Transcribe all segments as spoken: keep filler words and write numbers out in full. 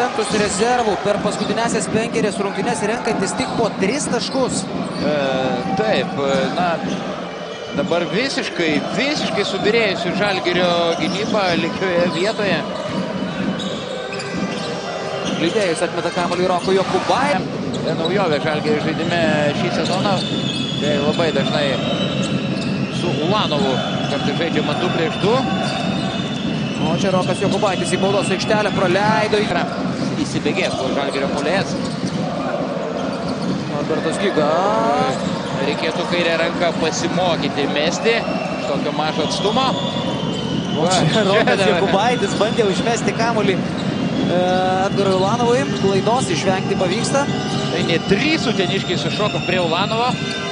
Juventus rezervų per paskutinėsias penkerias rungtynes renkantis tik po tris taškus. E, taip, na, dabar visiškai, visiškai subirėjusi Žalgirio gynyba likioje vietoje. Lydėjus atmeta kamuolį Roko Jokubaitis. Naujovė Žalgirio žaidime šį sezoną. Tai labai dažnai su Ulanovu kartu žaidžiama du prieš du. O čia Rokas Jokubaitis į baudos aikštelę praleido. Įsibėgės po Žalgirio puolėjas. Norbertas Giga. Reikėtų kairę ranką pasimokyti mesti iš tokio mažo atstumo. O čia Rokas Jokubaitis bandė užmesti kamuolį Edgarui Ulanovui. Klaidos išvengti pavyksta. Tai ne trys uteniškiai sušoko prie Ulanovo.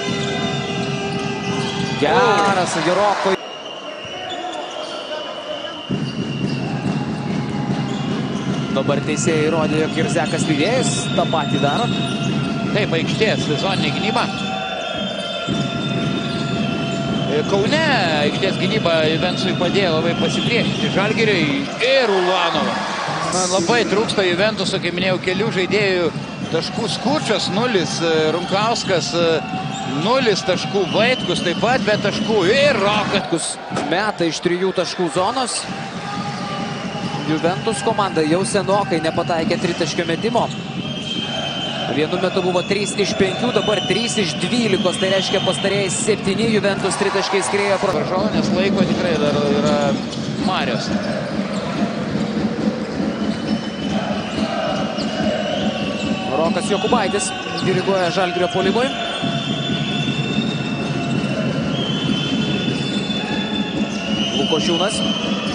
Geras Roko. Dabar teisėjai įrodė, jog ir Zekas Lydėjus tą patį daro. Taip, aikštės sezoninė gynyba. Kaune aikštės gynyba Juventusui padėjo labai pasipriešinti Žalgiriui ir Ulanovą. Labai trūksta Juventuso, kaip minėjau, kelių žaidėjų taškų. Skučas nulis, Runkauskas nulis taškų, Vaitkus taip pat be taškų ir Rokas. Meta iš trijų taškų zonos. Juventus komanda jau senokai nepataikė tritaškio metimo. Vienu metu buvo trys iš penkių, dabar trys iš dvylikos. Tai reiškia pastarėjai septyni Juventus tritaškai skriejo. Varžovų, nes laiko tikrai dar yra Marios. Rokas Jokubaitis diriguoja Žalgirio puolimui. Lukošiūnas.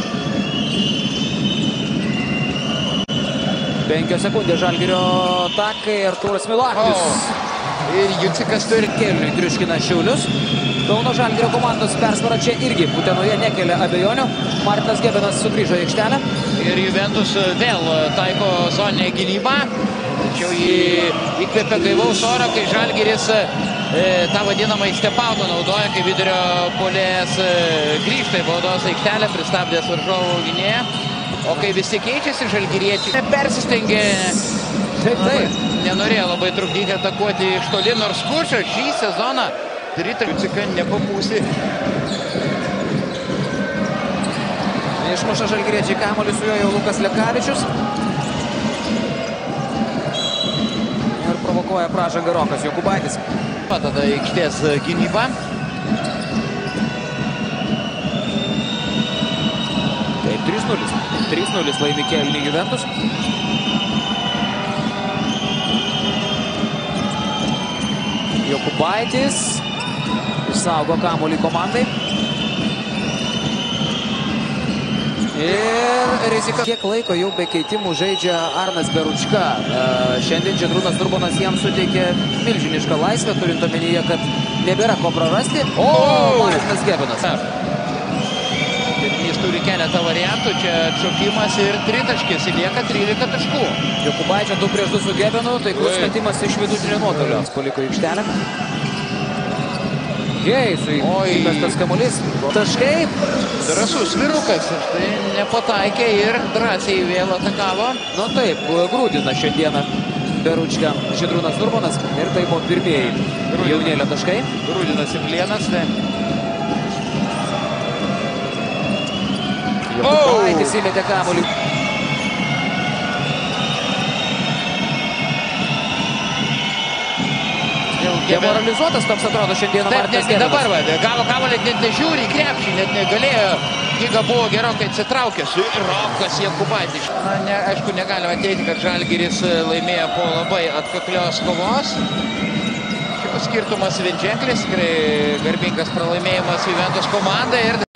Penkios sekundės Žalgirio atakai. Artūras Milaknis. Oh. Ir Jucikas turi kėliniui triuškina Šiaulius. Kauno Žalgirio komandos persvara čia irgi Utenoje nekelia abejonių. Martinas Gebenas sugrįžo į aikštelę. Ir Juventus vėl taiko zoninę gynybą. Tačiau jį įkvėpia gaivaus oro, kai Žalgiris e, tą vadinamą Stepauną naudoja, kai vidurio puolėjas e, grįžta į baudos aikštelę, pristabdęs varžovų gynėją. O kai visi keičiasi, žalgiriečiai persistengė. Taip, taip. Nenorėjo labai trukdyti atakuoti iš toli, nors Kučas šį sezoną tritaškį nepapūsi. Išmuša žalgiriečiai kamuolį, su juo jau Lukas Lekavičius. Ir provokuoja pražangą Rokas Jokubaitis. Tada aikštės gynyba. Taip, trys nulis. trys nulis laimi kėlinį Juventus. Jokubaitis išsaugo kamuolį komandai. Ir rizika. Kiek laiko jau be keitimų žaidžia Arnas Beručka. Šiandien Žydrūnas Urbonas jam suteikė milžinišką laisvę, turint omenyje, kad nebėra ko prarasti. O, Martinas Gebenas. Jis turi keletą variantų, čia atšokimas ir tritaškis, įlieka trylika taškų. Jokubaičio du prieš du su Gebenu, taiklus metimas iš vidutinio nuotolio. Paliko aikštelę. Geisui įmestas kamuolys. Taškai. Drąsus vyrukas, štai nepataikė ir drąsiai vėl atakavo. Nu taip, grūdina šiandieną Beručka Žydrūnas Urbonas. Ir tai buvo pirmieji jaunėlio taškai. Grūdinas ir Plienas. Jokubaitis įmetė kamuolį. Demoralizuotas toks atrodo šiandieną Martinas Gebenas. Dabar va, gavo kamuolį, net nežiūri į krepšį, net negalėjo. Giga buvo gerokai atsitraukęs. Ir Rokas Jokubaitis. Na, ne, aišku, negalima ateiti, kad Žalgiris laimėjo po labai atkaklios kovos. Skirtumas vienženklis, tikrai garbingas pralaimėjimas Juventus komandai. Ir